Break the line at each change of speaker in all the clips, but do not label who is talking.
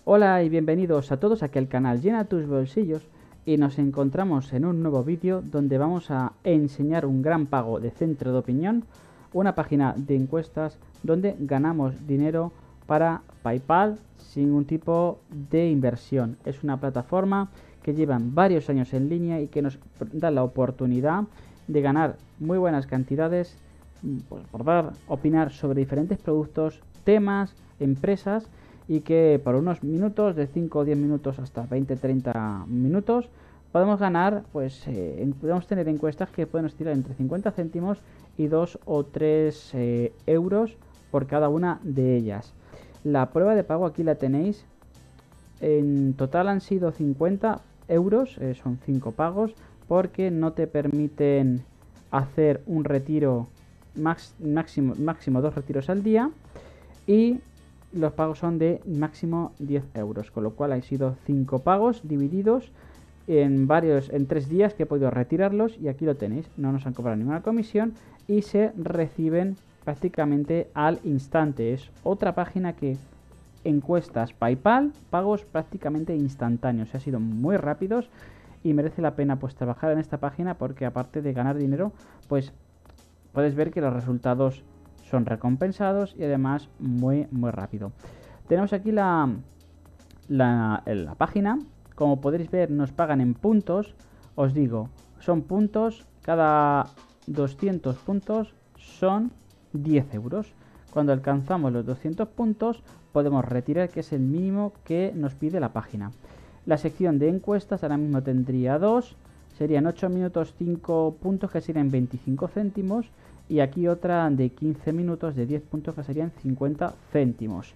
Hola y bienvenidos a todos aquí al canal Llena tus bolsillos y nos encontramos en un nuevo vídeo donde vamos a enseñar un gran pago de Centro de Opinión, una página de encuestas donde ganamos dinero para PayPal sin ningún tipo de inversión. Es una plataforma que llevan varios años en línea y que nos da la oportunidad de ganar muy buenas cantidades pues, por opinar sobre diferentes productos, temas, empresas y que por unos minutos, de 5 o 10 minutos hasta 20-30 minutos, podemos ganar, pues podemos tener encuestas que pueden oscilar entre 50 céntimos y 2 o 3 euros por cada una de ellas. La prueba de pago aquí la tenéis. En total han sido 50 euros, son 5 pagos, porque no te permiten hacer un retiro máximo 2 retiros al día y los pagos son de máximo 10 euros, con lo cual han sido 5 pagos divididos en 3 días que he podido retirarlos y aquí lo tenéis, no nos han cobrado ninguna comisión y se reciben prácticamente al instante. Es otra página que encuestas PayPal, pagos prácticamente instantáneos, ha sido muy rápidos y merece la pena pues trabajar en esta página porque aparte de ganar dinero, pues puedes ver que los resultados son recompensados y además muy rápido. Tenemos aquí la página. Como podréis ver, nos pagan en puntos. Os digo, son puntos. Cada 200 puntos son 10 euros. Cuando alcanzamos los 200 puntos podemos retirar, que es el mínimo que nos pide la página. La sección de encuestas ahora mismo tendría 2. Serían 8 minutos 5 puntos, que serían 25 céntimos. Y aquí otra de 15 minutos de 10 puntos, que serían 50 céntimos.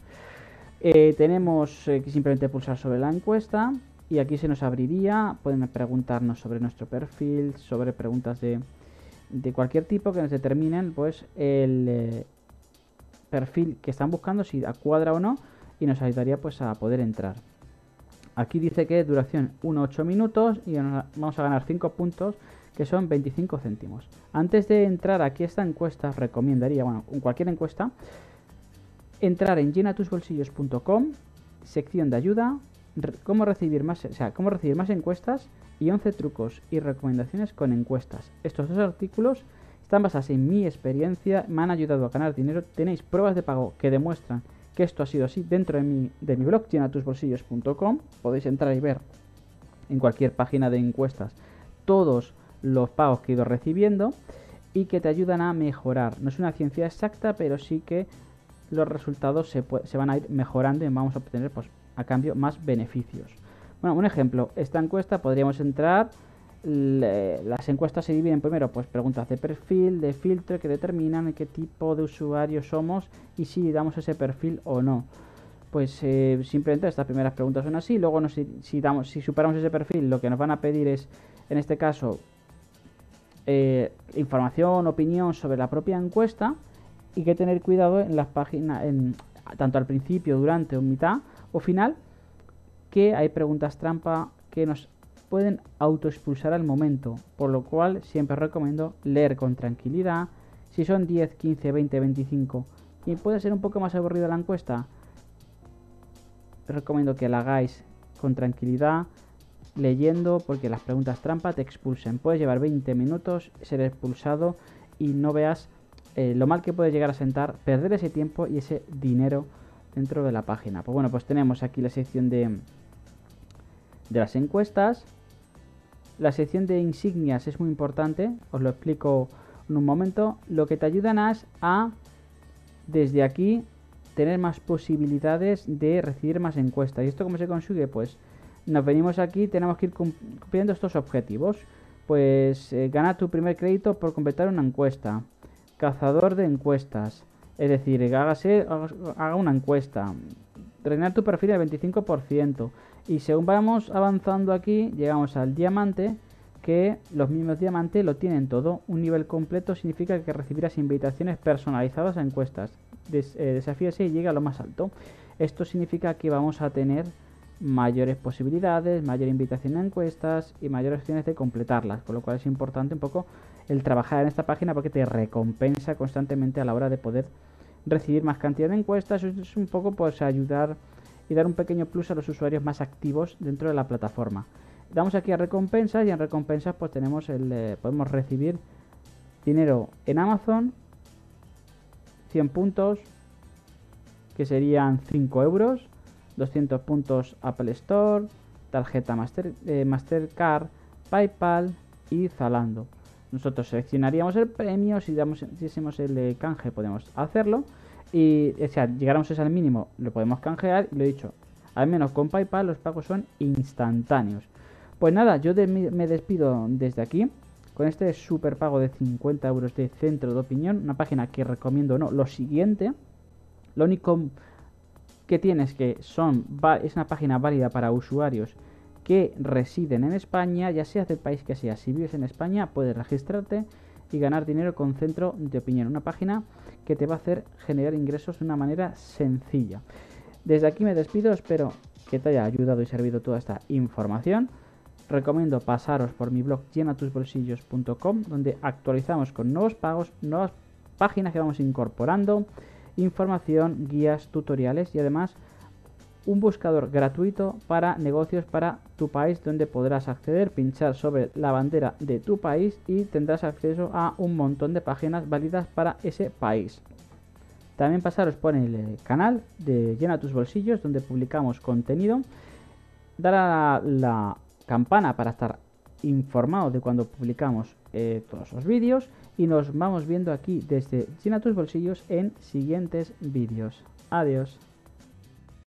Tenemos que simplemente pulsar sobre la encuesta y aquí se nos abriría. Pueden preguntarnos sobre nuestro perfil, sobre preguntas de cualquier tipo que nos determinen pues el perfil que están buscando, si cuadra o no, y nos ayudaría pues a poder entrar. Aquí dice que duración 1-8 minutos y vamos a ganar 5 puntos, que son 25 céntimos. Antes de entrar aquí a esta encuesta, recomendaría, bueno, en cualquier encuesta, entrar en llenatusbolsillos.com, sección de ayuda, cómo recibir más encuestas y 11 trucos y recomendaciones con encuestas. Estos dos artículos están basados en mi experiencia, me han ayudado a ganar dinero. Tenéis pruebas de pago que demuestran que esto ha sido así dentro de mi blog, llenatusbolsillos.com. Podéis entrar y ver en cualquier página de encuestas todos los pagos que he ido recibiendo y que te ayudan a mejorar. No es una ciencia exacta, pero sí que los resultados se van a ir mejorando y vamos a obtener pues a cambio más beneficios. Bueno, un ejemplo, esta encuesta podríamos entrar. Las encuestas se dividen primero pues preguntas de perfil, de filtro, que determinan qué tipo de usuario somos y si damos ese perfil o no. Pues simplemente estas primeras preguntas son así. Luego si superamos ese perfil, lo que nos van a pedir es, en este caso, información, opinión sobre la propia encuesta, y que tener cuidado en las páginas, tanto al principio, durante o mitad o final, que hay preguntas trampa que nos pueden autoexpulsar al momento, por lo cual siempre recomiendo leer con tranquilidad. Si son 10, 15, 20, 25 y puede ser un poco más aburrida la encuesta, recomiendo que la hagáis con tranquilidad, leyendo, porque las preguntas trampa te expulsen. Puedes llevar 20 minutos, ser expulsado y no veas lo mal que puede llegar a sentar perder ese tiempo y ese dinero dentro de la página. Pues bueno, pues tenemos aquí la sección de las encuestas. La sección de insignias es muy importante, os lo explico en un momento. Lo que te ayudan es a, desde aquí, tener más posibilidades de recibir más encuestas. ¿Y esto cómo se consigue? Pues nos venimos aquí, tenemos que ir cumpliendo estos objetivos. Pues ganar tu primer crédito por completar una encuesta. Cazador de encuestas, es decir, haga una encuesta. Rellenar tu perfil al 25%. Y según vamos avanzando aquí, llegamos al diamante, que los mismos diamantes lo tienen todo. Un nivel completo significa que recibirás invitaciones personalizadas a encuestas. Desafíese y llega a lo más alto. Esto significa que vamos a tener mayores posibilidades, mayor invitación a encuestas y mayores opciones de completarlas, con lo cual es importante un poco el trabajar en esta página porque te recompensa constantemente a la hora de poder recibir más cantidad de encuestas. Es un poco pues ayudar y dar un pequeño plus a los usuarios más activos dentro de la plataforma. Damos aquí a recompensas y en recompensas pues tenemos podemos recibir dinero en Amazon, 100 puntos, que serían 5 euros, 200 puntos Apple Store, tarjeta Mastercard, PayPal y Zalando. Nosotros seleccionaríamos el premio, si hiciésemos el canje podemos hacerlo y o sea, llegáramos al mínimo lo podemos canjear y lo he dicho, al menos con PayPal los pagos son instantáneos. Pues nada, yo me despido desde aquí con este super pago de 50 euros de Centro de Opinión, una página que recomiendo no, lo siguiente, lo único que tiene es que es una página válida para usuarios que residen en España, ya sea del país que sea. Si vives en España puedes registrarte y ganar dinero con Centro de Opinión, una página que te va a hacer generar ingresos de una manera sencilla. Desde aquí me despido, espero que te haya ayudado y servido toda esta información. Recomiendo pasaros por mi blog llenatusbolsillos.com, donde actualizamos con nuevos pagos, nuevas páginas que vamos incorporando, información, guías, tutoriales y además un buscador gratuito para negocios para tu país, donde podrás acceder, pinchar sobre la bandera de tu país y tendrás acceso a un montón de páginas válidas para ese país. También pasaros por el canal de Llena tus Bolsillos, donde publicamos contenido. Dar a la campana para estar informado de cuando publicamos todos los vídeos y nos vamos viendo aquí desde Llena tus Bolsillos en siguientes vídeos. Adiós.